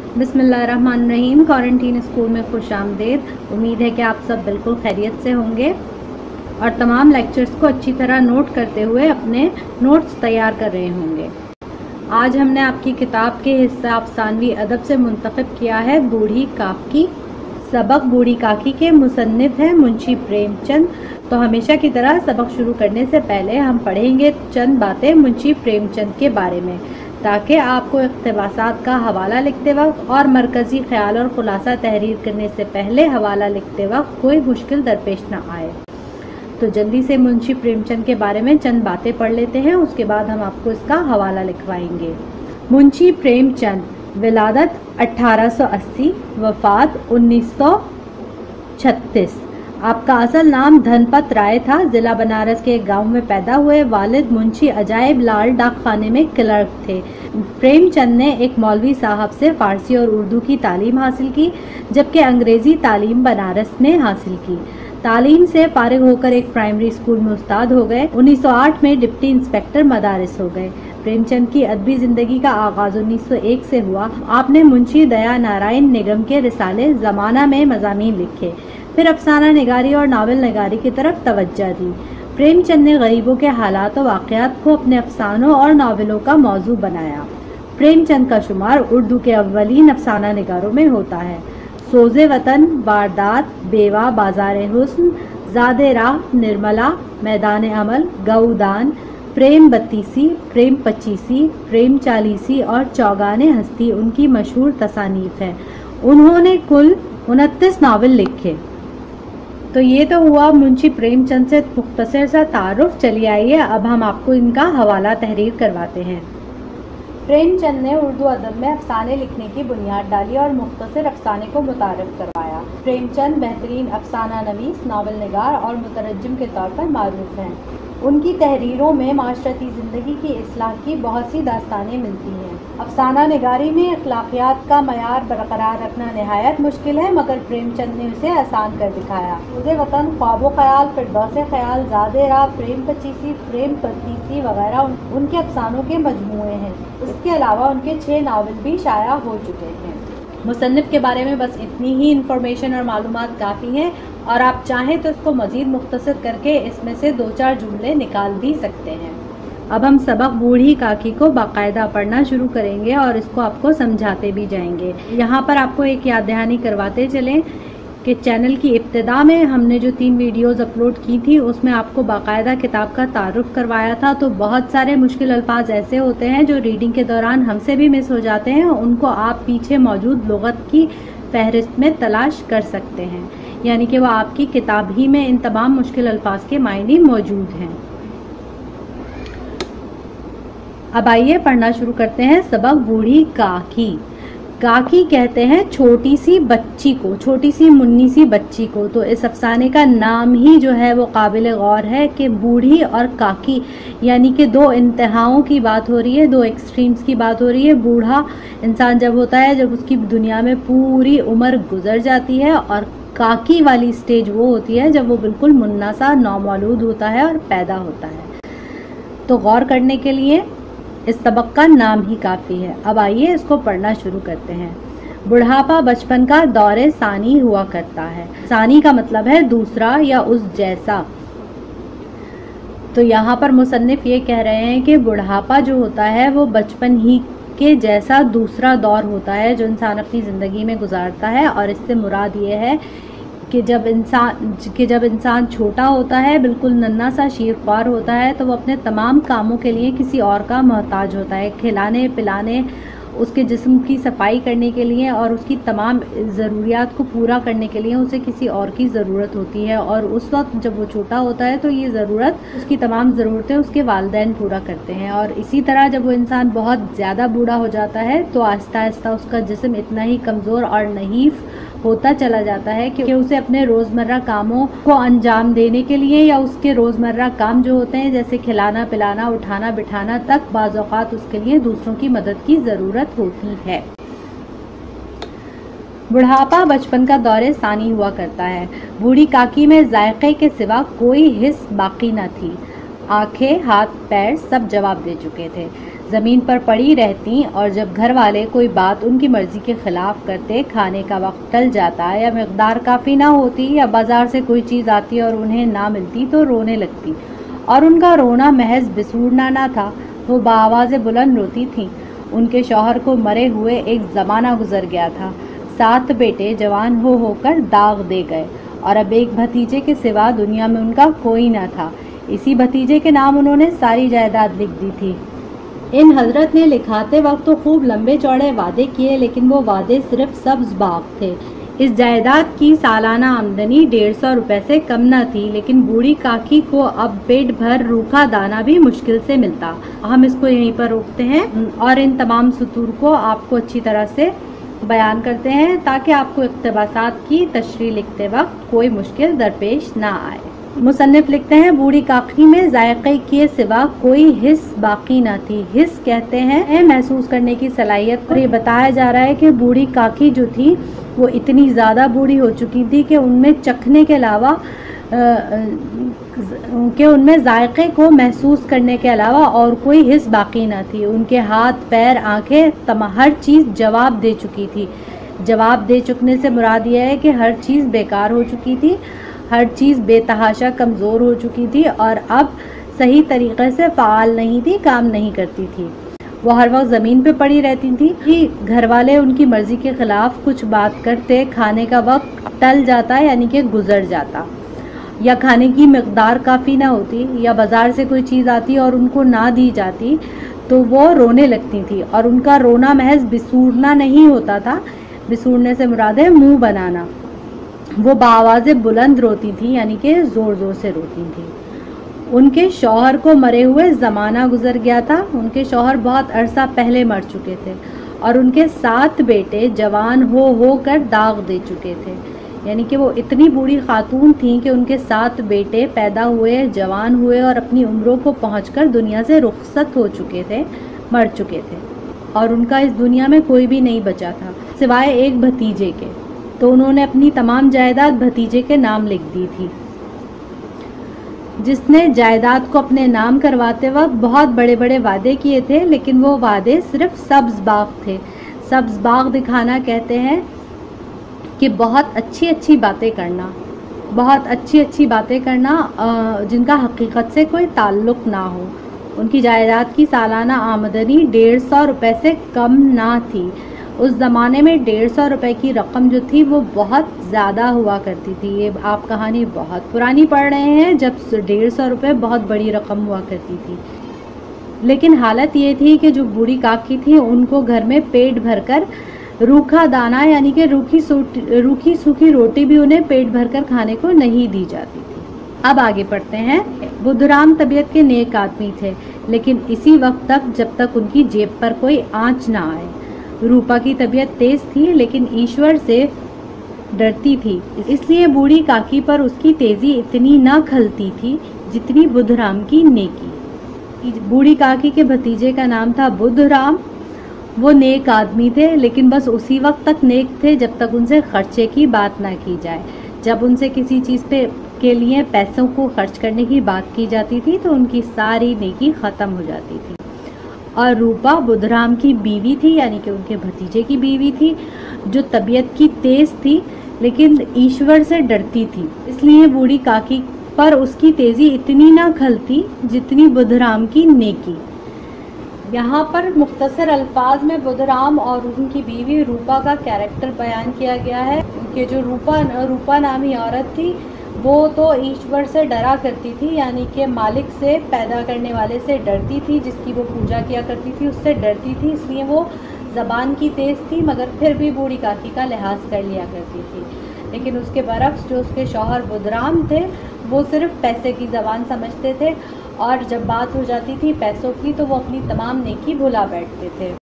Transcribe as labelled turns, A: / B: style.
A: बिस्मिल्लाहिर्रहमानिर्रहीम। Quarantine school में खुश आमदीद। उम्मीद है कि आप सब बिल्कुल खैरियत से होंगे और तमाम लेक्चर्स को अच्छी तरह नोट करते हुए अपने नोट्स तैयार कर रहे होंगे। आज हमने आपकी किताब के हिस्सा अफसानवी अदब से मुंतखब किया है बूढ़ी काकी। सबक बूढ़ी काकी के मुसन्निफ हैं मुंशी प्रेमचंद। तो हमेशा की तरह सबक शुरू करने से पहले हम पढ़ेंगे चंद बातें मुंशी प्रेमचंद के बारे में, ताकि आपको इक़्तिबासात का हवाला लिखते वक्त और मरकज़ी ख्याल और खुलासा तहरीर करने से पहले हवाला लिखते वक्त कोई मुश्किल दरपेश न आए। तो जल्दी से मुंशी प्रेमचंद के बारे में चंद बातें पढ़ लेते हैं, उसके बाद हम आपको इसका हवाला लिखवाएंगे। मुंशी प्रेमचंद, विलादत 1880, वफ़ात 1936। आपका असल नाम धनपत राय था। जिला बनारस के एक गांव में पैदा हुए। वालिद मुंशी अजायब लाल डाकखाने में क्लर्क थे। प्रेमचंद ने एक मौलवी साहब से फारसी और उर्दू की तालीम हासिल की, जबकि अंग्रेजी तालीम बनारस में हासिल की। तालीम से फारिग होकर एक प्राइमरी स्कूल में उस्ताद हो गए। 1908 में डिप्टी इंस्पेक्टर मदारिस हो गए। प्रेमचंद की अदबी जिंदगी का आगाज 1901 से हुआ। आपने मुंशी दया नारायण निगम के रिसाले ज़माना में मज़ामीन लिखे, फिर अफसाना निगारी और नावल निगारी की तरफ तवज्जो दी। प्रेमचंद ने गरीबों के हालात और वाक़यात को अपने अफसानों और नावलों का मौजू बनाया। प्रेमचंद का शुमार उर्दू के अव्वलीन अफसाना निगारों में होता है। सोज़े वतन, वारदात, बेवा, बाज़ार हुस्न, ज़ादे राह, निर्मला, मैदान अमल, गऊदान, प्रेम बत्तीसी, प्रेम पच्चीसी, प्रेम चालीसी और चौगाने हस्ती उनकी मशहूर तसानीफ है। उन्होंने कुल 29 नावल लिखे। तो ये तो हुआ मुंशी प्रेमचंद से मुख्तसर सा तारुफ। चलिए आइए अब हम आपको इनका हवाला तहरीर करवाते हैं। प्रेमचंद ने उर्दू अदब में अफसाने लिखने की बुनियाद डाली और मुख्तसर अफसाने को मुतारिफ करवाया। प्रेमचंद बेहतरीन अफसाना नवीस, नावल निगार और मुतरज्जिम के तौर पर मारूफ हैं। उनकी तहरीरों में माशरती ज़िंदगी की इस्लाह की बहुत सी दास्तानें मिलती हैं। अफसाना निगारी में अखलाकियात का मयार बरकरार रखना नहायत मुश्किल है, मगर प्रेमचंद ने उसे आसान कर दिखाया। सोज़े वतन, ख्वाबो ख्याल, फिरदौसे ख्याल, ज़ादे राह, प्रेम पच्चीसी, प्रेम पत्तीसी वगैरह उनके अफसानों के मजमूए हैं। इसके अलावा उनके 6 नावल भी शाया हो चुके हैं। मुसन्निफ के बारे में बस इतनी ही इंफॉर्मेशन और मालूमात काफ़ी हैं, और आप चाहें तो इसको मज़ीद मुख्तसर करके इसमें से 2-4 जुमले निकाल भी सकते हैं। अब हम सबक बूढ़ी काकी को बाकायदा पढ़ना शुरू करेंगे और इसको आपको समझाते भी जाएंगे। यहाँ पर आपको एक याद दहानी करवाते चलें कि चैनल की इब्तिदा में हमने जो 3 वीडियोज़ अपलोड की थी उसमें आपको बाकायदा किताब का तारुफ करवाया था। तो बहुत सारे मुश्किल अल्फाज ऐसे होते हैं जो रीडिंग के दौरान हमसे भी मिस हो जाते हैं, उनको आप पीछे मौजूद लुगत की फहरिस्त में तलाश कर सकते हैं, यानी कि वो आपकी किताब ही में इन तमाम मुश्किल अल्फाज के मायने मौजूद हैं। अब आइए पढ़ना शुरू करते हैं। सबक बूढ़ी काकी। काकी कहते हैं छोटी सी बच्ची को, छोटी सी मुन्नी सी बच्ची को। तो इस अफसाने का नाम ही जो है वो काबिल गौर है कि बूढ़ी और काकी, यानी कि 2 इंतहाओं की बात हो रही है, 2 एक्सट्रीम्स की बात हो रही है। बूढ़ा इंसान जब होता है जब उसकी दुनिया में पूरी उम्र गुजर जाती है, और काकी वाली स्टेज वो होती है जब वो बिल्कुल मुन्ना सा नौमौलूद होता है और पैदा होता है। तो गौर करने के लिए इस सबक का नाम ही काफ़ी है। अब आइए इसको पढ़ना शुरू करते हैं। बुढ़ापा बचपन का दौरे सानी हुआ करता है। सानी का मतलब है दूसरा या उस जैसा। तो यहाँ पर मुसन्निफ ये कह रहे हैं कि बुढ़ापा जो होता है वो बचपन ही के जैसा दूसरा दौर होता है जो इंसान अपनी ज़िंदगी में गुजारता है। और इससे मुराद ये है कि जब इंसान छोटा होता है, बिल्कुल नन्हा सा शीरख्वार होता है, तो वो अपने तमाम कामों के लिए किसी और का मोहताज होता है। खिलाने पिलाने, उसके जिस्म की सफाई करने के लिए और उसकी तमाम ज़रूरियात को पूरा करने के लिए उसे किसी और की ज़रूरत होती है। और उस वक्त जब वो छोटा होता है तो ये ज़रूरत, उसकी तमाम ज़रूरतें उसके वालिदैन पूरा करते हैं। और इसी तरह जब वो इंसान बहुत ज़्यादा बूढ़ा हो जाता है तो आहिस्ता आहिस्ता उसका जिस्म इतना ही कमज़ोर और नहीफ होता चला जाता है कि उसे अपने रोज़मर्रा कामों को अंजाम देने के लिए, या उसके रोज़मर्रा काम जो होते हैं जैसे खिलाना पिलाना, उठाना बिठाना तक, बाज़ औक़ात उसके लिए दूसरों की मदद की ज़रूरत होती है। बुढ़ापा बचपन का दौरे सानी हुआ करता है। बूढ़ी काकी में जायके के सिवा कोई हिस्स बाकी न थी। आंखें, हाथ, पैर सब जवाब दे चुके थे। زمین پر پڑی رہتی اور جب گھر والے کوئی بات ان کی مرضی کے خلاف کرتے، کھانے کا وقت ٹل جاتا یا مقدار کافی نہ ہوتی یا بازار سے کوئی چیز آتی اور انہیں نہ ملتی تو رونے لگتی، اور ان کا رونا محض بسورنا نہ تھا، وہ بآواز بلند روتی تھیں۔ ان کے شوہر کو مرے ہوئے ایک زمانہ گزر گیا تھا، 7 بیٹے جوان ہو کر داغ دے گئے، اور اب ایک بھتیجے کے سوا دنیا میں ان کا کوئی نہ تھا۔ اسی بھتیجے کے نام انہوں نے ساری جائیداد لکھ دی تھی۔ ان حضرت نے لکھاتے وقت تو خوب لمبے چوڑے وعدے کیے، لیکن وہ وعدے صرف سبز باغ تھے۔ اس جائیداد کی سالانہ آمدنی 150 روپے سے کم نہ تھی، لیکن بوڑھی کاکی کو اب پیٹ بھر روکھا دانا بھی مشکل سے ملتا۔ ہم اس کو یہیں پر روکتے ہیں اور ان تمام سطور کو آپ کو اچھی طرح سے بیان کرتے ہیں تاکہ آپ کو اقتباسات کی تشریح لکھتے وقت کوئی مشکل درپیش نہ آئے۔ مصنف لکھتے ہیں، بوڑھی کاکی میں ذائقے کے سوا کوئی حس باقی نہ تھی۔ حس کہتے ہیں محسوس کرنے کی صلاحیت۔ یہ بتایا جا رہا ہے کہ بوڑھی کاکی جو تھی وہ اتنی زیادہ بوڑھی ہو چکی تھی کہ ان میں چکھنے کے علاوہ ان میں ذائقے کو محسوس کرنے کے علاوہ اور کوئی حس باقی نہ تھی۔ ان کے ہاتھ، پیر، آنکھیں، ہر چیز جواب دے چکی تھی۔ جواب دے چکنے سے مراد یہ ہے کہ ہر چیز بیکار ہو چکی تھی، ہر چیز بے تحاشا کمزور ہو چکی تھی اور اب صحیح طریقے سے فعال نہیں تھی، کام نہیں کرتی تھی۔ وہ ہر وقت زمین پہ پڑی رہتی تھی کہ گھر والے ان کی مرضی کے خلاف کچھ بات کرتے، کھانے کا وقت ٹل جاتا یعنی کہ گزر جاتا، یا کھانے کی مقدار کافی نہ ہوتی، یا بازار سے کوئی چیز آتی اور ان کو نہ دی جاتی تو وہ رونے لگتی تھی، اور ان کا رونا محض بسورنا نہیں ہوتا تھا۔ بسورنے سے مراد ہے منہ بنانا۔ وہ بآواز بلند روتی تھی یعنی کہ زور زور سے روتی تھی۔ ان کے شوہر کو مرے ہوئے زمانہ گزر گیا تھا۔ ان کے شوہر بہت عرصہ پہلے مر چکے تھے اور ان کے 7 بیٹے جوان ہو کر داغ دے چکے تھے، یعنی کہ وہ اتنی بوڑھی خاتون تھیں کہ ان کے 7 بیٹے پیدا ہوئے، جوان ہوئے اور اپنی عمروں کو پہنچ کر دنیا سے رخصت ہو چکے تھے، مر چکے تھے، اور ان کا اس دنیا میں کوئی بھی نہیں بچا تھا سوائے ایک بھتیجے کے۔ تو انہوں نے اپنی تمام جائیداد بھتیجے کے نام لکھ دی تھی، جس نے جائیداد کو اپنے نام کرواتے وقت بہت بڑے بڑے وعدے کیے تھے، لیکن وہ وعدے صرف سبز باغ تھے۔ سبز باغ دکھانا کہتے ہیں کہ بہت اچھی باتیں کرنا، بہت اچھی باتیں کرنا جن کا حقیقت سے کوئی تعلق نہ ہو۔ ان کی جائیداد کی سالانہ آمدنی 150 روپے سے کم نہ تھی۔ اس زمانے میں 150 روپے کی رقم جو تھی وہ بہت زیادہ ہوا کرتی تھی۔ یہ آپ کہانی بہت پرانی پڑھ رہے ہیں جب 150 روپے بہت بڑی رقم ہوا کرتی تھی، لیکن حالت یہ تھی کہ جو بوڑھی کاکی تھی ان کو گھر میں پیٹ بھر کر روکھا دانا یعنی کہ روکھی سوکھی روٹی بھی انہیں پیٹ بھر کر کھانے کو نہیں دی جاتی تھی۔ اب آگے پڑھتے ہیں۔ بدھ رام طبیعت کے نیک آدمی تھے، لیکن اسی وقت تک جب تک ان کی جیب پر کوئی آنچ نہ آئے۔ روپا کی طبیعت تیز تھی لیکن ایشور سے ڈرتی تھی، اس لیے بوڑھی کاکی پر اس کی تیزی اتنی نہ کھلتی تھی جتنی بدھ رام کی نیکی۔ بوڑھی کاکی کے بھتیجے کا نام تھا بدھ رام۔ وہ نیک آدمی تھے، لیکن بس اسی وقت تک نیک تھے جب تک ان سے خرچے کی بات نہ کی جائے۔ جب ان سے کسی چیز کے لیے پیسوں کو خرچ کرنے کی بات کی جاتی تھی تو ان کی ساری نیکی ختم ہو جاتی تھی۔ اور روپا بدھ رام کی بیوی تھی، یعنی کہ ان کے بھتیجے کی بیوی تھی، جو طبیعت کی تیز تھی لیکن ایشور سے ڈرتی تھی، اس لیے بوڑھی کاکی پر اس کی تیزی اتنی نہ کھلتی جتنی بدھ رام کی نیکی۔ یہاں پر مختصر الفاظ میں بدھ رام اور ان کی بیوی روپا کا کیریکٹر بیان کیا گیا ہے کہ جو روپا نامی عورت تھی وہ تو ایشور سے ڈرا کرتی تھی، یعنی کہ مالک سے، پیدا کرنے والے سے ڈرتی تھی، جس کی وہ پوجا کیا کرتی تھی اس سے ڈرتی تھی، اس لیے وہ زبان کی تیز تھی مگر پھر بھی بوڑھی کاکی کا لحاظ کر لیا کرتی تھی۔ لیکن اس کے برعکس جو اس کے شوہر بدھ رام تھے وہ صرف پیسے کی زبان سمجھتے تھے، اور جب بات ہو جاتی تھی پیسوں کی تو وہ اپنی تمام نیکی بھلا بیٹھتے تھے۔